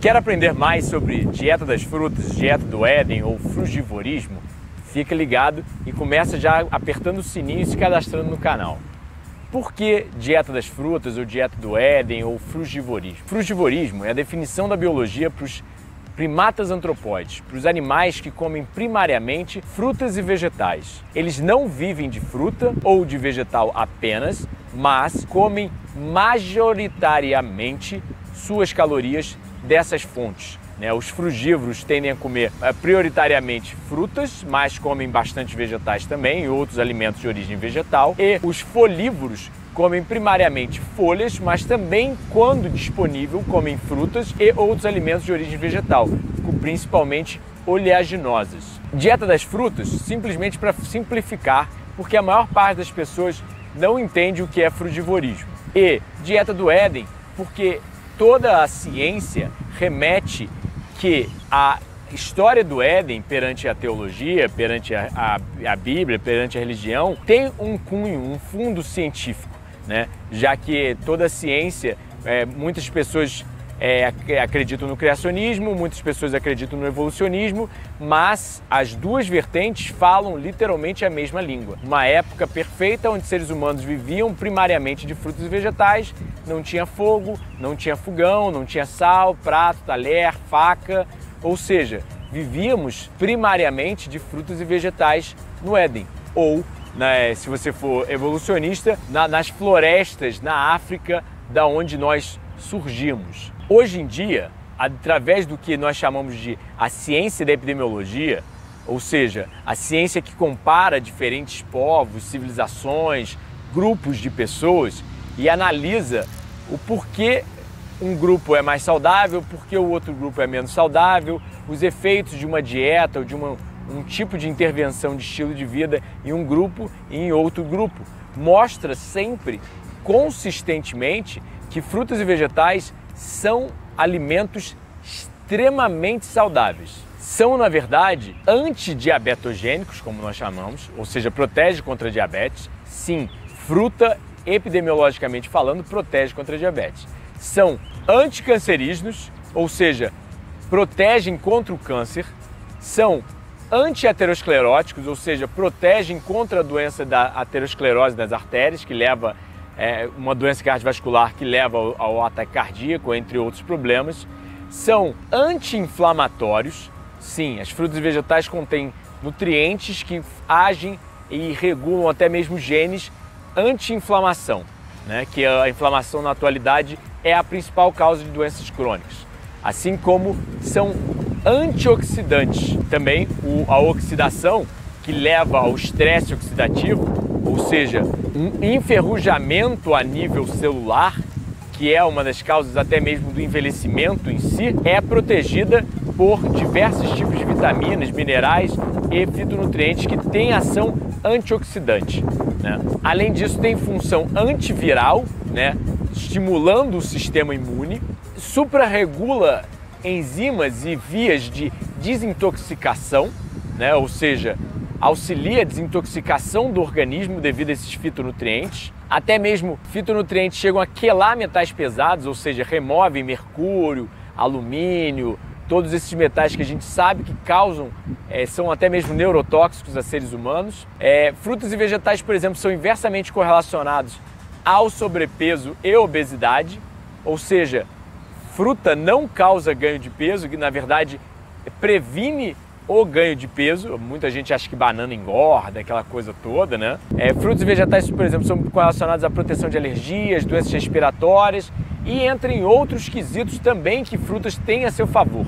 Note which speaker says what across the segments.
Speaker 1: Quer aprender mais sobre dieta das frutas, dieta do Éden ou frugivorismo? Fica ligado e começa já apertando o sininho e se cadastrando no canal. Por que dieta das frutas ou dieta do Éden ou frugivorismo? Frugivorismo é a definição da biologia para os primatas antropóides, para os animais que comem primariamente frutas e vegetais. Eles não vivem de fruta ou de vegetal apenas, mas comem majoritariamente suas calorias dessas fontes. Os frugívoros tendem a comer prioritariamente frutas, mas comem bastante vegetais também e outros alimentos de origem vegetal. E os folívoros comem primariamente folhas, mas também, quando disponível, comem frutas e outros alimentos de origem vegetal, principalmente oleaginosas. Dieta das frutas, simplesmente para simplificar, porque a maior parte das pessoas não entende o que é frugivorismo. E dieta do Éden, porque toda a ciência remete que a história do Éden perante a teologia, perante a Bíblia, perante a religião, tem um cunho, um fundo científico, já que toda a ciência, muitas pessoas acreditam no criacionismo, muitas pessoas acreditam no evolucionismo, mas as duas vertentes falam literalmente a mesma língua. Uma época perfeita onde seres humanos viviam primariamente de frutos e vegetais, não tinha fogo, não tinha fogão, não tinha sal, prato, talher, faca, ou seja, vivíamos primariamente de frutos e vegetais no Éden, ou, se você for evolucionista, nas florestas, na África, da onde nós surgimos. Hoje em dia, através do que nós chamamos de a ciência da epidemiologia, ou seja, a ciência que compara diferentes povos, civilizações, grupos de pessoas e analisa o porquê um grupo é mais saudável, porquê o outro grupo é menos saudável, os efeitos de uma dieta ou de um tipo de intervenção de estilo de vida em um grupo e em outro grupo. Mostra sempre, consistentemente, que frutas e vegetais são alimentos extremamente saudáveis. São, na verdade, antidiabetogênicos, como nós chamamos, ou seja, protege contra a diabetes. Sim, fruta, epidemiologicamente falando, protege contra a diabetes. São anticancerígenos, ou seja, protegem contra o câncer. São antiateroscleróticos, ou seja, protegem contra a doença da aterosclerose das artérias, que leva uma doença cardiovascular que leva ao ataque cardíaco, entre outros problemas. São anti-inflamatórios. Sim, as frutas e vegetais contêm nutrientes que agem e regulam até mesmo genes anti-inflamação, que a inflamação na atualidade é a principal causa de doenças crônicas. Assim como são antioxidantes. Também a oxidação, que leva ao estresse oxidativo, ou seja, um enferrujamento a nível celular, que é uma das causas até mesmo do envelhecimento em si, é protegida por diversos tipos de vitaminas, minerais e fitonutrientes que têm ação antioxidante. Além disso, tem função antiviral, estimulando o sistema imune, suprarregula enzimas e vias de desintoxicação, ou seja, auxilia a desintoxicação do organismo devido a esses fitonutrientes. Até mesmo fitonutrientes chegam a quelar metais pesados, ou seja, removem mercúrio, alumínio, todos esses metais que a gente sabe que causam, são até mesmo neurotóxicos a seres humanos. Frutas e vegetais, por exemplo, são inversamente correlacionados ao sobrepeso e obesidade, ou seja, fruta não causa ganho de peso, que na verdade previne o ganho de peso. Muita gente acha que banana engorda, aquela coisa toda, Frutos e vegetais, por exemplo, são correlacionados à proteção de alergias, doenças respiratórias e entre outros quesitos também que frutas têm a seu favor,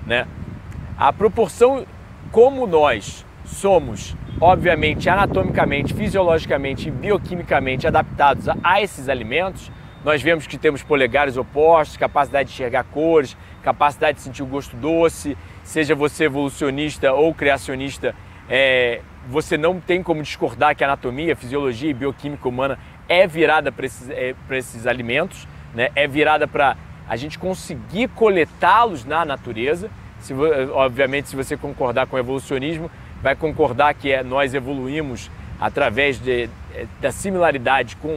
Speaker 1: A proporção como nós somos, obviamente, anatomicamente, fisiologicamente e bioquimicamente adaptados a esses alimentos, nós vemos que temos polegares opostos, capacidade de enxergar cores, capacidade de sentir o gosto doce. Seja você evolucionista ou criacionista, você não tem como discordar que a anatomia, fisiologia e bioquímica humana é virada para esses alimentos, é virada para a gente conseguir coletá-los na natureza. Obviamente, se você concordar com o evolucionismo, vai concordar que nós evoluímos através da similaridade com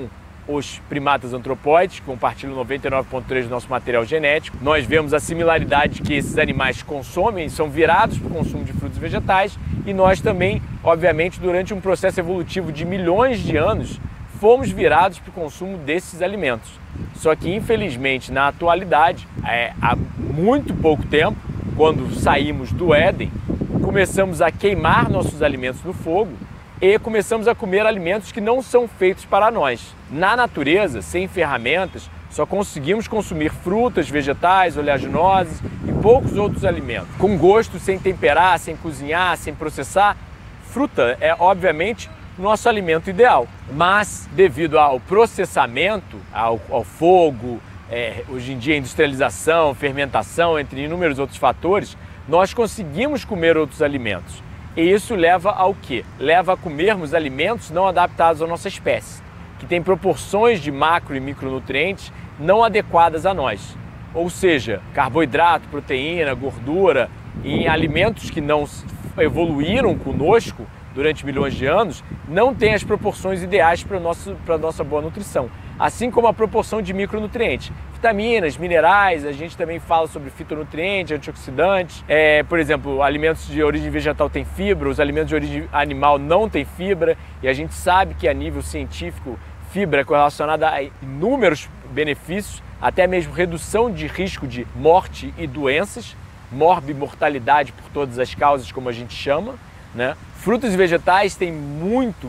Speaker 1: os primatas antropóides, que compartilham 99,3% do nosso material genético. Nós vemos a similaridade que esses animais consomem, são virados para o consumo de frutos e vegetais, e nós também, obviamente, durante um processo evolutivo de milhões de anos, fomos virados para o consumo desses alimentos. Só que, infelizmente, na atualidade, há muito pouco tempo, quando saímos do Éden, começamos a queimar nossos alimentos no fogo e começamos a comer alimentos que não são feitos para nós. Na natureza, sem ferramentas, só conseguimos consumir frutas, vegetais, oleaginosas e poucos outros alimentos. Com gosto, sem temperar, sem cozinhar, sem processar, fruta é, obviamente, o nosso alimento ideal. Mas, devido ao processamento, ao fogo, hoje em dia industrialização, fermentação, entre inúmeros outros fatores, nós conseguimos comer outros alimentos. E isso leva ao quê? Leva a comermos alimentos não adaptados à nossa espécie, que têm proporções de macro e micronutrientes não adequadas a nós. Ou seja, carboidrato, proteína, gordura, em alimentos que não evoluíram conosco durante milhões de anos, não têm as proporções ideais para a nossa boa nutrição. Assim como a proporção de micronutrientes. Vitaminas, minerais, a gente também fala sobre fitonutrientes, antioxidantes. Por exemplo, alimentos de origem vegetal têm fibra, os alimentos de origem animal não têm fibra, e a gente sabe que a nível científico, fibra é correlacionada a inúmeros benefícios, até mesmo redução de risco de morte e doenças, morbimortalidade por todas as causas, como a gente chama, né? Frutas e vegetais têm muito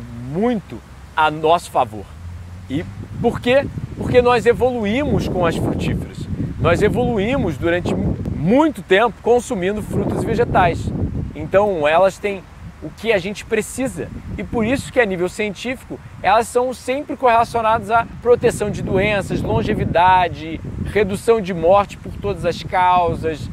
Speaker 1: a nosso favor. E por quê? Porque nós evoluímos com as frutíferas. Nós evoluímos durante muito tempo consumindo frutas e vegetais. Então elas têm o que a gente precisa. E por isso que a nível científico elas são sempre correlacionadas à proteção de doenças, longevidade, redução de morte por todas as causas.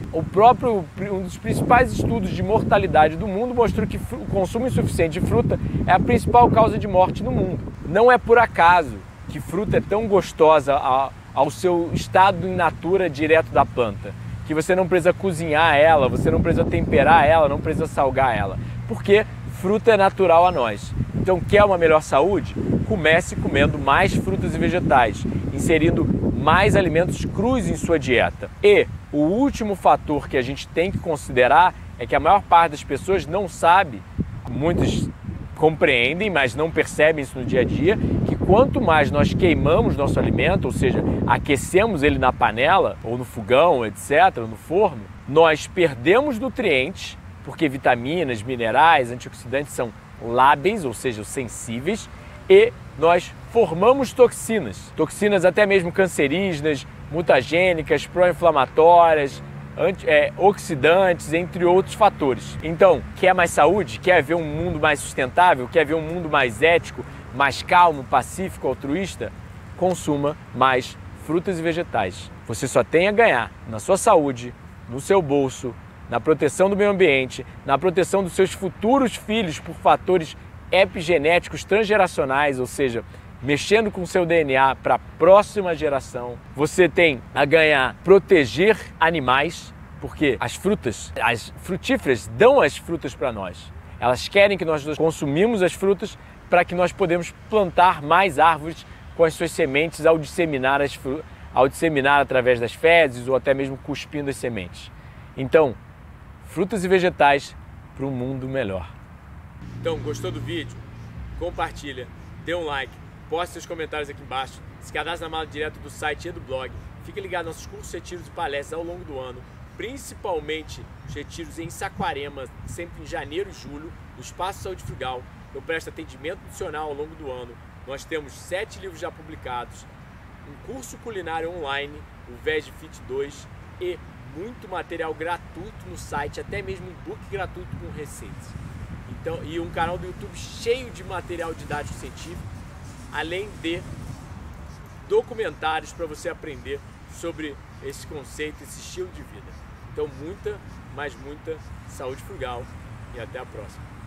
Speaker 1: Um dos principais estudos de mortalidade do mundo mostrou que o consumo insuficiente de fruta é a principal causa de morte no mundo. Não é por acaso que fruta é tão gostosa ao seu estado in natura direto da planta, que você não precisa cozinhar ela, você não precisa temperar ela, não precisa salgar ela, porque fruta é natural a nós. Então, quer uma melhor saúde? Comece comendo mais frutas e vegetais, inserindo mais alimentos crus em sua dieta. E o último fator que a gente tem que considerar é que a maior parte das pessoas não sabe, muitos compreendem, mas não percebem isso no dia a dia, que quanto mais nós queimamos nosso alimento, ou seja, aquecemos ele na panela, ou no fogão, etc., no forno, nós perdemos nutrientes, porque vitaminas, minerais, antioxidantes são lábeis, ou seja, sensíveis, e nós formamos toxinas. Toxinas até mesmo cancerígenas, mutagênicas, pró-inflamatórias, oxidantes, entre outros fatores. Então, quer mais saúde? Quer ver um mundo mais sustentável? Quer ver um mundo mais ético, mais calmo, pacífico, altruísta? Consuma mais frutas e vegetais. Você só tem a ganhar na sua saúde, no seu bolso, na proteção do meio ambiente, na proteção dos seus futuros filhos por fatores epigenéticos transgeracionais, ou seja, mexendo com o seu DNA para a próxima geração. Você tem a ganhar proteger animais, porque as frutíferas dão as frutas para nós. Elas querem que nós consumimos as frutas para que nós podemos plantar mais árvores com as suas sementes ao disseminar através das fezes ou até mesmo cuspindo as sementes. Então, frutas e vegetais para um mundo melhor. Então, gostou do vídeo? Compartilha, dê um like, poste seus comentários aqui embaixo, se cadastre na mala direto do site e do blog, fique ligado nos nossos cursos, retiros e palestras ao longo do ano, principalmente os retiros em Saquarema, sempre em janeiro e julho, no Espaço Saúde Frugal. Eu presto atendimento nutricional ao longo do ano. Nós temos 7 livros já publicados, um curso culinário online, o Veg Fit 2, e muito material gratuito no site, até mesmo e-book gratuito com receitas. Então, e um canal do YouTube cheio de material didático científico, além de documentários para você aprender sobre esse conceito, esse estilo de vida. Então, muita, mas muita saúde frugal e até a próxima.